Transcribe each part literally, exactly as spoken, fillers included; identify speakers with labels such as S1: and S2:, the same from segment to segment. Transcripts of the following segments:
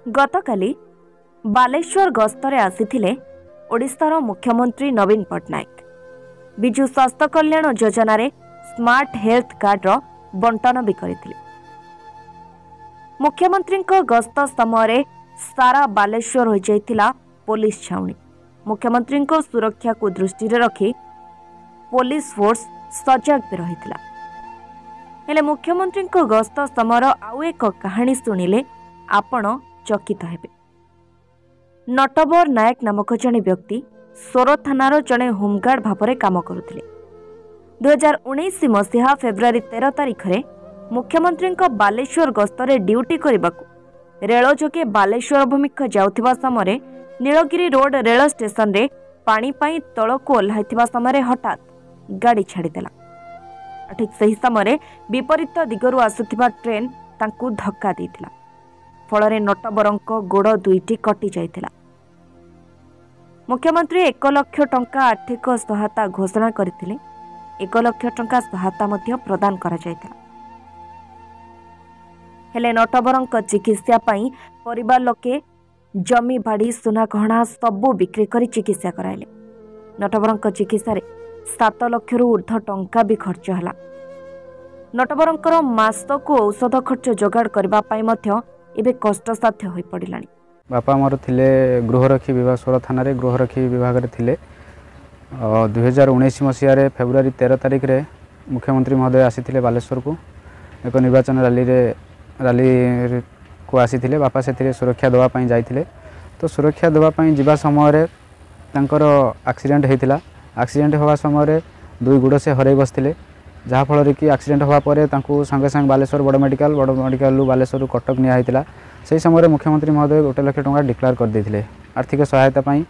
S1: गतकाली बालेश्वर गस्तरे आसिथिले ओडिशार मुख्यमंत्री नवीन पट्टनायक विजु स्वास्थ्य कल्याण योजना रे स्मार्ट हेल्थ कार्ड रो बंटन भी करथिले। मुख्यमंत्री गस्त समय सारा बालेश्वर हो जाइथिला पुलिस छाउणी। मुख्यमंत्री सुरक्षा को दृष्टि रखी पुलिस फोर्स सजग भी रहिथिला। हेले मुख्यमंत्री गस्त समय आउ एक कहानी शुणिले आपण चकित हेबे। नटवर नायक नामक जने व्यक्ति सोर थानार जने होमगार्ड भाव काम करुथिले। दुई हजार उन्नीस मसीहा फेब्रुआरी तेरह तारिख में मुख्यमंत्री बालेश्वर गस्तरे ड्यूटी करने रेल जोगे बालेश्वर अभिमुखे जाउथिबा समय नीलगिरी रोड रेल स्टेशन रे पानी पाई तलक ओह्लाइथिबा समय हठात गाड़ी छाड़ीदेला। ठीक सही समय विपरीत दिगरु आसुथिबा ट्रेन तांकु धक्का देइथिला। फल नटवरंक गोड़ दुईटी कटि जाइथिला। मुख्यमंत्री एक लाख टंका आर्थिक सहायता घोषणा करथिले। एक लाख टंका सहायता मध्य प्रदान करा जाइथिला। हेले नटवरंक चिकित्सा पाई परिवार लोके जमी बाड़ी सुना गहना सबू बिक्री करी चिकित्सा कराइले। नटवरंक चिकित्सा रे सात लाख रु ऊर्ध्व टंका भी खर्च हला। नटवरंकर मासक औषध खर्च जोगाड़ करबा पाई मध्य एबे कष्टसाध्य होई पड़िलानी।
S2: बापा मोर थिले गृहरक्षी विभाग सोर थाना रे गृहरक्षी विभाग रे थिले। दुई हजार उन्नीस मसीह रे फेब्रुआरी तेरह तारिख रे मुख्यमंत्री महोदय आसीथिले बालेश्वर को एक निर्वाचन रैली रे रैली को आसीथिले। बापा से सुरक्षा देवा पाई जाइथिले। तो सुरक्षा देवा पाई जिबा समय रे तांकर एक्सीडेंट हेतिला। एक्सीडेंट होवा समय रे दुई गुड़ से हरई बसथिले, जहाँ फल कि एक्सीडेंट होवा परे तांकु संगे संगे बालेश्वर बड़ मेडिकल बड़ मेडिकल बालेश्वर कटक निया हेतिला। से समय मुख्यमंत्री महोदय गोटे लाख टंका डिक्लेयर कर देथिले आर्थिक सहायता पाई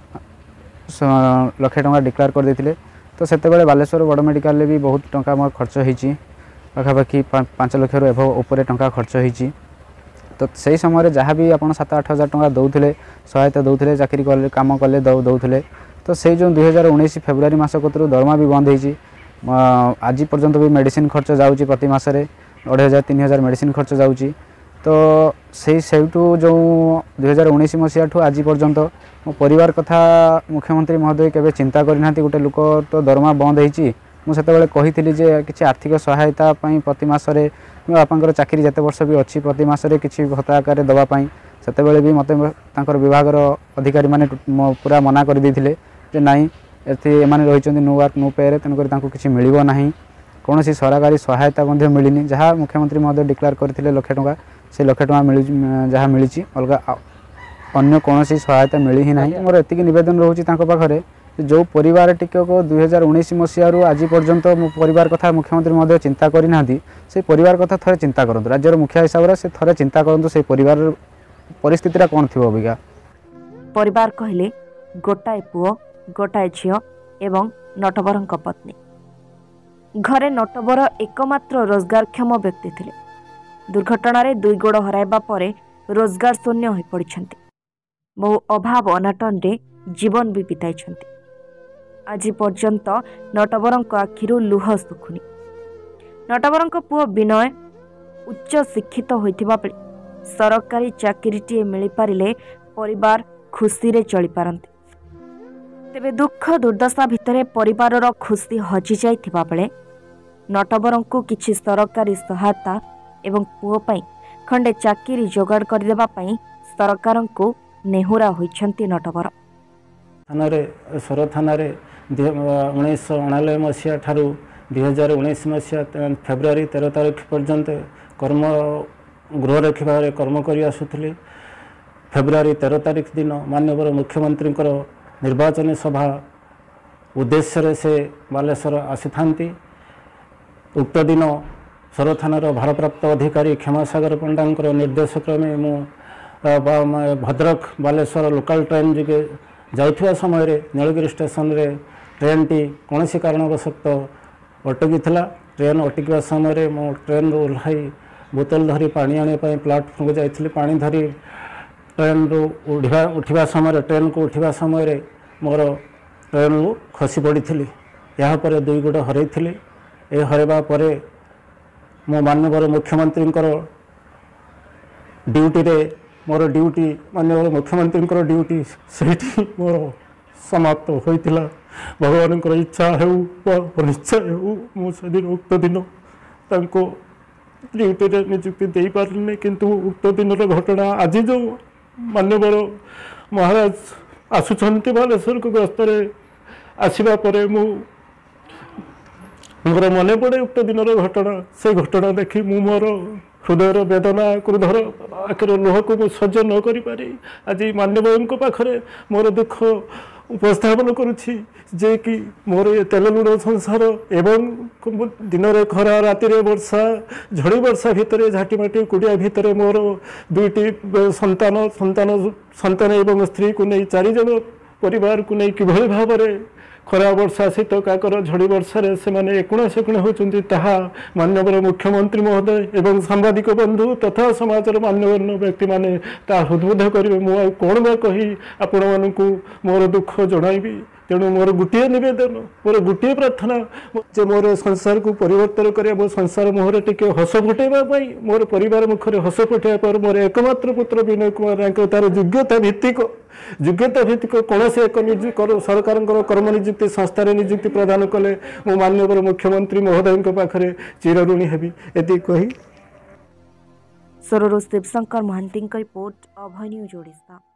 S2: लाख टंका डिक्लेयर कर देथिले। तो सेतेबेले बालेश्वर बड़ मेडिकल भी बहुत टंका मोर खर्च होईची, पाखापाखि पांच लाख रु एभव ऊपर टंका खर्च होईची। तो सही समय जहाँ भी आप सात आठ हजार टंका दौले सहायता दौले चाकरी कले कम कले दौले। तो से जो दुई हजार उन्नीस फेब्रुआरी मस कतरू दरमा भी बंद होती। आज पर्यंत भी मेडिसिन खर्च जाऊँगी प्रति मसरे अढ़ाई हजार तीन हजार मेडिसिन खर्च जाऊँगी। तो से जो दुई हजार उन्नीस मसीहा ठू आज पर्यंत मो परिवार कथा मुख्यमंत्री महोदय केबे चिंता करना। गोटे लोक तो दरमा बंद होती मुझे कही जे किसी आर्थिक सहायता प्रति मसरे बापा चाकरी जिते वर्ष भी अच्छी प्रति मसरे किसी भत्ता आकार देवाई से भी मत विभाग अधिकारी माने पूरा मना कर देथिले जे नाई एमाने रही नो वर्क नो पे तेणुक किसी मिल ना कौन सरकारी सहायता मिलनी। जहाँ मुख्यमंत्री महोदय डिक्लेयर करते लक्ष टंका से लक्ष टंका मिल जहाँ मिली अलग अन्य कौन सहायता मिली ही ना। मोर एति नवेदन रोचे पाखे जो परिवार टिक दुई हजार उन्नीस मसीह आज पर्यंत मो परिवार कथा मुख्यमंत्री महोदय चिंता करना से परिवार कथा थे चिंता करूँ। राज्यर मुखिया हिसाब से थे चिंता करूँ से परिवार परिस्थिति कौन थी अबिका।
S1: परिवार कहले गोटाए पुओ गोटाए झियो एवं नटवरंक पत्नी। घरे नटवर एकमात्र रोजगारक्षम व्यक्ति थिले। दुर्घटना रे दुई गोड़ हराइबा परे रोजगार शून्य होई पड़िछंती। बहु अभाव अनाटन रे जीवन भी बिताइछंती। आज पर्यंत नटवरंक आखिरु लुह सुखुनी। नटवरंक पुओ विनय उच्च शिक्षित होइथिबा बेले सरकारी चाकरीटीए मिल पारिले परिवार खुशी रे चली पारंती। तेबे दुख दुर्दशा भितरे परिवारर खुशी हजि जाइथिबा बेले नटवरंकु किछि सरकारी सहायता एवं पुओ पाई खंडे चाकरी जोगाड़ कर देबा पाई सरकारंकु नेहुरा होइछंती नटवर।
S3: थाना सोर थाना उन्नीस अणानबे मसीहा ठारू दुई हजार उन्नीस मसीहा फेब्रुआरी तेरह तारीख पर्यंत कर्म गृहरक्षी भाव में कर्म कर आसुली। फेब्रुआरी तेरह तारीख दिन माननीय मुख्यमंत्री निर्वाचन सभा उद्देश्य से बालेश्वर आसी था। उक्त दिन सोर थानार भारप्राप्त अधिकारी क्षमासागर पंडा निर्देश क्रमे मु भद्रक बालेश्वर लोकल ट्रेन जोगे जाउथिबा समय रे नीलगिरी स्टेशन रे ट्रेन टी कौन सी कारणवशत अटकी थिला। ट्रेन अटकिया समय रे मो ट्रेन रो ओह्लाई बोतल धरी पानी आने प्लाटफॉर्म को जाइथिली। पानी धरी ट्रेन रो उठा उठा समय ट्रेन को उठा समय रे मोर ट्रेन रू खसी पड़ी थी। यहाँ पर दुई गोड़ हरई थी। ए हरवा परे मो माननीय मुख्यमंत्री ड्यूटी रे मोर ड्यूटी माननीय मुख्यमंत्री ड्यूटी से मोर समाप्त होता भगवान इच्छा हो अनिच्छा हो मुझे दिन उक्त दिन ड्यूटी निजुक्ति दे पारे किंतु उक्त दिन घटना आज जो मान्यवर महाराज आसुंच बालेश्वर को गस्त आसवा मोर मन पड़े उक्त दिन घटना से घटना देखी मु मोर हृदय वेदना क्रोधर आखिर लुह को मुझे सह्य न करी आज मान्यवर पाखरे मोर दुख उपस्थापन करुछि जे कि मोर तेल लुण संसार एवं दिन में खरा राति वर्षा झड़ी वर्षा भितर झाटीमाटी कुड़िया भितर मोर दुईटी संतान संतान संतान एवं स्त्री को नहीं चारिज परिवार को नहीं किभली भाव खरा वर्षा शीत काकर झड़ी वर्षा से माने एकुणा सेकुणा होचंती ताहा माननीय मुख्यमंत्री महोदय एवं सांबादिक बंधु तथा समाजर मान्यगण्य व्यक्ति माने ता हृदबोध करेंगे मु कौन बा कही आपण मानकु मोर दुख जणाइबी तेणु मोर गोटे नवेदन मोर गोटे प्रार्थना जे मोर संसार को परिवर्तन करे मो संसार मुहर टिके हस फुटेबा मोर परिवार मुखरे हस फुटेबा पर मोर एकमात्र पुत्र विनय कुमार रांक तार योग्यता भित्तिक योग्यता भित्तिक कौन से एक सरकार कर्म निजुक्ति संस्था निजुक्ति प्रदान कले मो माननीय मुख्यमंत्री महोदय पाखरे चिरऋणी हेबी एति कही
S1: सोररो शिवशंकर महांती रिपोर्ट अभय न्यूज ओडिशा।